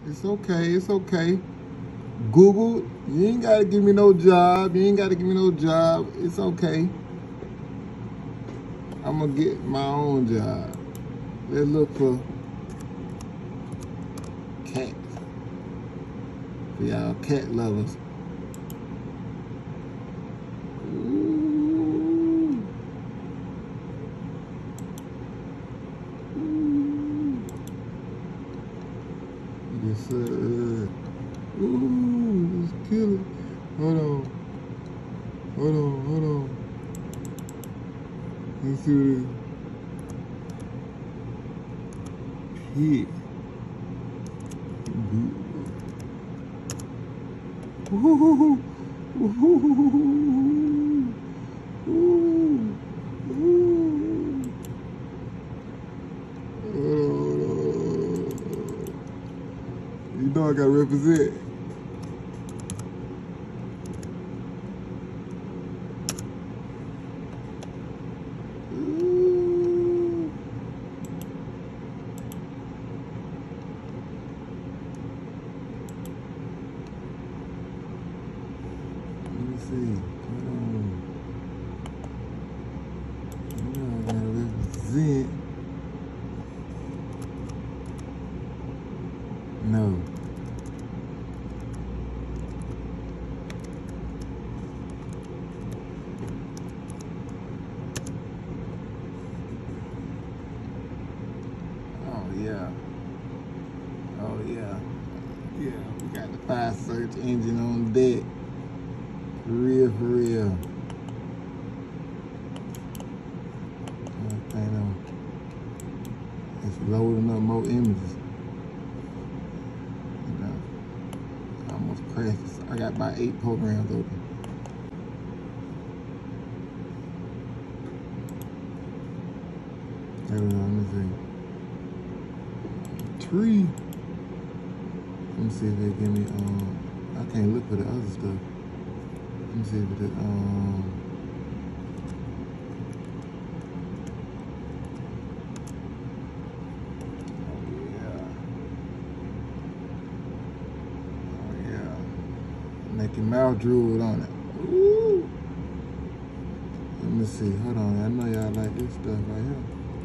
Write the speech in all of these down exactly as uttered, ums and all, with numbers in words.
It's okay, it's okay. Google, you ain't gotta give me no job. You ain't gotta give me no job. It's okay. I'm gonna get my own job. Let's look for cats. For y'all cat lovers. Ooh. Ooh. Yes, sir. Ooh, let's kill it. Hold on. Hold on, hold on. Let's see what it is. Pig. Ooh. Ooh. Ooh. Ooh. Uh, you know I gotta represent. Ooh. Let me see. Hold on. You know I gotta represent. No. Oh yeah. Oh yeah. Yeah, we got the fire search engine on deck. For real, for real. I know. It's loading up more images. You know, I almost crashed. I got about eight programs open. Hold on, let me see. Tree. Let me see if they give me, um, I can't look for the other stuff. Let me see if it, um, oh yeah. Oh yeah. Make your mouth drool on it. Ooh. Let me see, hold on, I know y'all like this stuff right here.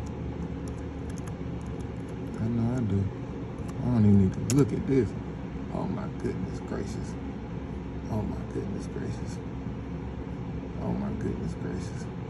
I know I do. I don't even need to look at this. Oh my goodness gracious. Oh my goodness gracious. Oh my goodness gracious.